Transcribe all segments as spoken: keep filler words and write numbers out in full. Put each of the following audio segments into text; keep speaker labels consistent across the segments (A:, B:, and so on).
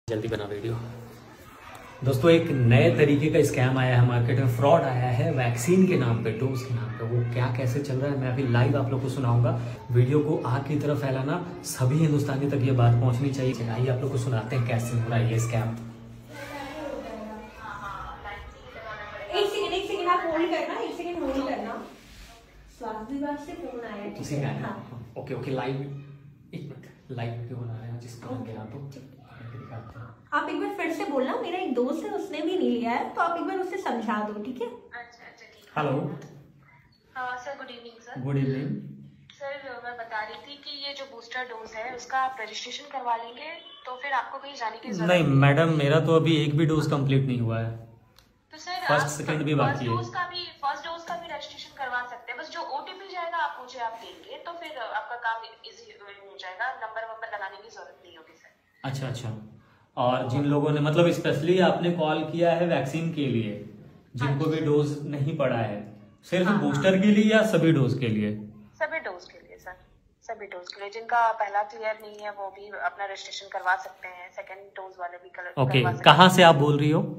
A: जल्दी बना वीडियो। दोस्तों एक नए तरीके का स्कैम आया है मार्केट में, फ्रॉड आया है वैक्सीन के नाम पे, डोज के नाम पे। वो क्या कैसे चल रहा है मैं अभी लाइव आप लोग को सुनाऊंगा। वीडियो को आग की तरफ फैलाना, सभी हिंदुस्तानी तक ये बात पहुंचनी चाहिए। आइए आप लोग को सुनाते हैं कैसे हो रहा है ये स्कैम।
B: एक सेकंड एक सेकंड आप होल्ड करना, एक सेकंड होल्ड करना। स्वास्थ्य विभाग से फोन आया है।
A: उसी का है। ओके ओके लाइव एक मिनट लाइव वीडियो बना रहे हैं जिसका हो गया तो दिखाते हैं।
B: आप एक बार फिर से बोलना, मेरा एक दोस्त है उसने भी नहीं लिया है, तो आप एक बार उसे समझा दो, ठीक है?
C: अच्छा अच्छा ठीक है।
A: हेलो
C: हाँ sir, good evening sir.
A: Good evening
C: sir मैं बता रही थी कि ये जो बूस्टर डोज है उसका आप रजिस्ट्रेशन करवा लेंगे तो फिर आपको कहीं जाने की जरूरत
A: नहीं मैडम, मेरा तो अभी एक भी डोज कंप्लीट नहीं हुआ है।
C: तो सर
A: फर्स्ट
C: आप
A: सेकंड भी बाकी है।
C: फर्स्ट डोज का भी फर्स्ट डोज का भी रजिस्ट्रेशन करवा सकते हैं। बस जो ओटीपी जाएगा आप मुझे आप देंगे तो फिर आपका काम इजी हो जाएगा। नंबर वंबर लगाने की जरूरत नहीं होगी सर।
A: अच्छा अच्छा। और जिन लोगों ने मतलब स्पेशली आपने कॉल किया है वैक्सीन के लिए, जिनको भी डोज नहीं पड़ा है, सिर्फ
C: हाँ,
A: बूस्टर
C: हाँ।
A: के लिए या सभी डोज के लिए?
C: सभी डोज के लिए सर, सभी डोज के लिए। जिनका पहला क्लियर नहीं है वो भी अपना रजिस्ट्रेशन करवा सकते हैं। सेकंड डोज वाले भी कर,
A: ओके,
C: करवा सकते
A: कहाँ से आप बोल रही हो?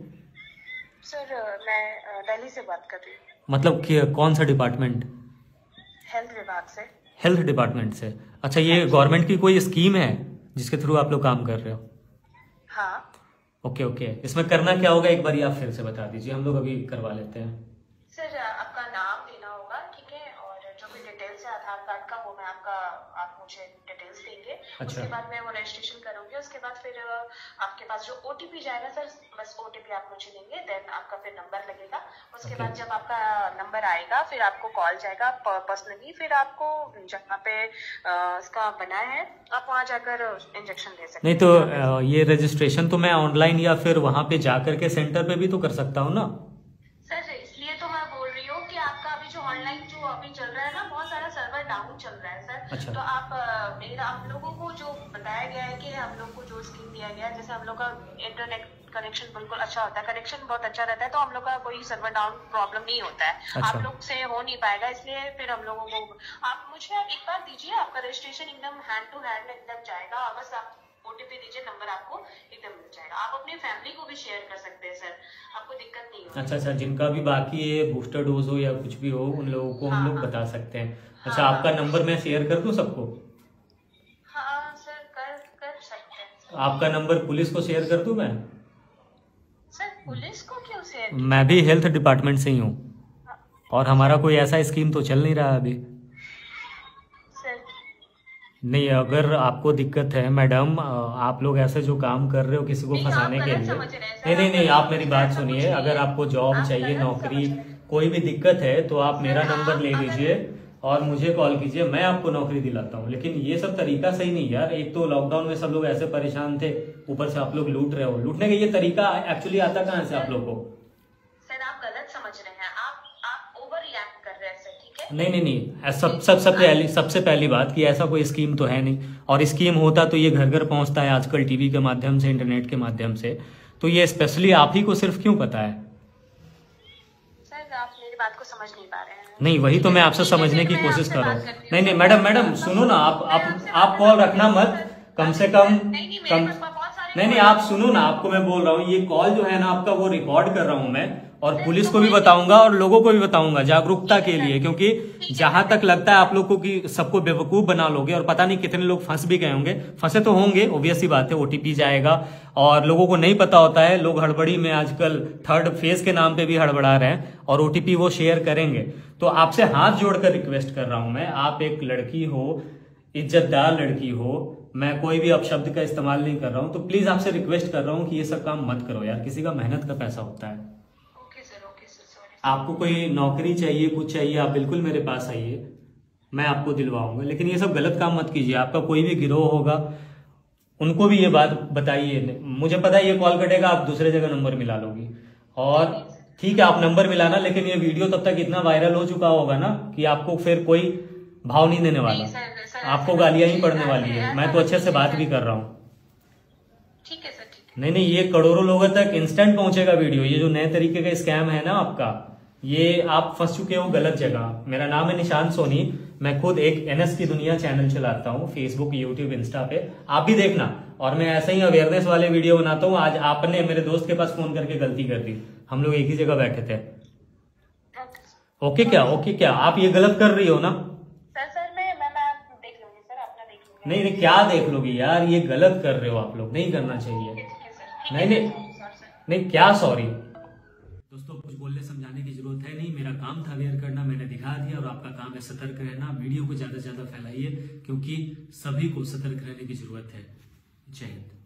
C: सर मैं दिल्ली से बात कर रही हूँ।
A: मतलब कि कौन सा डिपार्टमेंट?
C: हेल्थ विभाग से।
A: हेल्थ डिपार्टमेंट से। अच्छा, ये गवर्नमेंट की कोई स्कीम है जिसके थ्रू आप लोग काम कर रहे हो?
C: हाँ।
A: ओके ओके, इसमें करना क्या होगा एक बार आप फिर से बता दीजिए, हम लोग अभी करवा लेते हैं।
C: सर आपका नाम देना होगा, ठीक है, और जो भी डिटेल्स है आधार कार्ड का वो मैं आपका आप मुझे डिटेल्स देंगे।
A: अच्छा।
C: उसके बाद मैं वो रजिस्ट्रेशन करूंगी। उसके बाद फिर आपके पास जो ओटीपी जाएगा सर, बस ओटीपी आप मुझे देंगे, देन आपका फिर नंबर लगेगा। उसके
A: Okay.
C: बाद जब आपका नंबर आएगा फिर आपको कॉल जाएगा पर्सनली, फिर आपको जहाँ पे इसका बना है आप वहाँ जाकर इंजेक्शन ले सकते हैं।
A: नहीं तो अ, ये रजिस्ट्रेशन तो मैं ऑनलाइन या फिर वहाँ पे जाकर के सेंटर पे भी तो कर सकता हूँ ना?
C: सर इसलिए तो मैं बोल रही हूँ कि आपका अभी जो ऑनलाइन जो अभी चल रहा है ना, बहुत सारा सर्वर डाउन चल रहा है सर।
A: अच्छा।
C: तो आप अ, मेरा आप लोगों को जो बताया गया है कि हम लोग को जो स्कीम दिया गया है, जैसे हम लोग का इंटरनेट कनेक्शन बिल्कुल अच्छा होता है, कनेक्शन बहुत अच्छा रहता है, तो हम लोग का कोई सर्वर डाउन प्रॉब्लम नहीं होता है।
A: अच्छा।
C: आप लोग से हो नहीं पाएगा, इसलिए फिर हम लोगों को आप मुझे आप एक बार दीजिए, आपका रजिस्ट्रेशन एकदम हैंड टू हैंड एकदम जाएगा। बस आप ओटीपी दीजिए, नंबर आपको एकदम मिल जाएगा। आप अपनी फैमिली को भी शेयर कर सकते हैं सर, आपको दिक्कत नहीं होगी।
A: अच्छा अच्छा, जिनका भी बाकी है बूस्टर डोज हो या कुछ भी हो उन लोगों को हम
C: हाँ,
A: लोग
C: हाँ।
A: बता सकते हैं।
C: हाँ,
A: अच्छा, आपका नंबर मैं शेयर कर दूं सबको?
C: हाँ सर कर कर सकते हैं।
A: आपका नंबर पुलिस को शेयर कर दूं मैं?
C: सर पुलिस को क्यों शेयर?
A: मैं भी हेल्थ डिपार्टमेंट से ही हूँ और हमारा कोई ऐसा स्कीम तो चल नहीं रहा अभी।
C: सर
A: नहीं, अगर आपको दिक्कत है मैडम, आप लोग ऐसे जो काम कर रहे हो किसी को
C: नहीं,
A: फंसाने
C: आप
A: के
C: गलत
A: लिए,
C: समझ रहे हैं सर,
A: नहीं नहीं
C: आप
A: नहीं,
C: गलत
A: आप मेरी
C: समझ
A: बात
C: रहे हैं,
A: सुनिए।
C: ऐसा कुछ
A: अगर
C: नहीं है।
A: आपको जॉब
C: आप
A: चाहिए,
C: गलत
A: नौकरी,
C: समझ रहे हैं।
A: कोई भी दिक्कत है तो आप
C: सर,
A: मेरा नंबर
C: आप
A: ले
C: अगर-
A: लीजिए और मुझे कॉल कीजिए, मैं आपको नौकरी दिलाता हूँ। लेकिन ये सब तरीका सही नहीं यार। एक तो लॉकडाउन में सब लोग ऐसे परेशान थे, ऊपर से आप लोग लूट रहे हो। लूटने का ये तरीका एक्चुअली आता कहाँ से आप लोग को?
C: सर आप गलत समझ रहे हैं, आप आप ओवर रिएक्ट कर रहे हैं सर, ठीक है?
A: नहीं नहीं नहीं, सब सब सब पहली सबसे पहली बात कि ऐसा कोई स्कीम तो है नहीं, और स्कीम होता तो ये घर घर पहुंचता है आजकल टीवी के माध्यम से, इंटरनेट के माध्यम से। तो ये स्पेशली आप ही को सिर्फ क्यों पता है?
C: सर आप मेरी बात को समझ नहीं पा रहे हैं।
A: नहीं, वही तो मैं आपसे समझने की कोशिश कर रहा हूँ। नहीं नहीं मैडम, मैडम सुनो ना, आप आप आप कॉल रखना मत, कम से कम कम नहीं नहीं आप सुनो ना, आपको मैं बोल रहा हूँ ये कॉल जो है ना आपका, वो रिकॉर्ड कर रहा हूँ मैं, और पुलिस को भी बताऊंगा और लोगों को भी बताऊंगा जागरूकता के लिए। क्योंकि जहां तक लगता है आप लोग को कि सबको बेवकूफ बना लोगे, और पता नहीं कितने लोग फंस भी गए होंगे। फंसे तो होंगे, ऑब्वियस सी बात है, ओटीपी जाएगा और लोगों को नहीं पता होता है। लोग हड़बड़ी में आजकल थर्ड फेज के नाम पे भी हड़बड़ा रहे हैं और ओटीपी वो शेयर करेंगे। तो आपसे हाथ जोड़कर रिक्वेस्ट कर रहा हूं मैं, आप एक लड़की हो, इज्जतदार लड़की हो, मैं कोई भी अपशब्द का इस्तेमाल नहीं कर रहा हूं, तो प्लीज आपसे रिक्वेस्ट कर रहा हूं कि ये सब काम मत करो यार। किसी का मेहनत का पैसा होता है।
C: Okay sir, okay sir, sorry.
A: आपको कोई नौकरी चाहिए, कुछ चाहिए, आप बिल्कुल मेरे पास आइए, मैं आपको दिलवाऊंगा। लेकिन ये सब गलत काम मत कीजिए। आपका कोई भी गिरोह होगा उनको भी ये बात बताइए। मुझे पता है ये कॉल कटेगा, आप दूसरे जगह नंबर मिला लोगी, और ठीक है आप नंबर मिलाना, लेकिन ये वीडियो तब तक इतना वायरल हो चुका होगा ना कि आपको फिर कोई भाव नहीं देने वाला, आपको गालियां ही पड़ने वाली है। मैं तो अच्छे से बात भी कर रहा हूँ।
C: ठीक है सर, ठीक है।
A: नहीं नहीं, ये करोड़ों लोगों तक इंस्टेंट पहुंचेगा वीडियो। ये जो नए तरीके का स्कैम है ना आपका, ये आप फंस चुके हो गलत जगह। मेरा नाम है निशान सोनी, मैं खुद एक एनएस की दुनिया चैनल चलाता हूँ, फेसबुक, यूट्यूब, इंस्टा पे, आप भी देखना। और मैं ऐसे ही अवेयरनेस वाले वीडियो बनाता हूँ। आज आपने मेरे दोस्त के पास फोन करके गलती कर दी, हम लोग एक ही जगह बैठे थे। ओके क्या ओके क्या आप ये गलत कर रही हो ना?
C: सर सर मैं मैं मैं देख लूंगी सर, अपना देख लूंगी।
A: नहीं नहीं क्या देख लोगी यार, ये गलत कर रहे हो आप लोग, नहीं करना चाहिए। नहीं नहीं नहीं क्या सॉरी दोस्तों, कुछ बोलने समझाने की जरूरत है नहीं, मेरा काम था अवेयर करना, मैंने दिखा दिया और आपका काम है सतर्क रहना। वीडियो को ज्यादा से ज्यादा फैलाइए क्योंकि सभी को सतर्क रहने की जरूरत है। जय हिंद।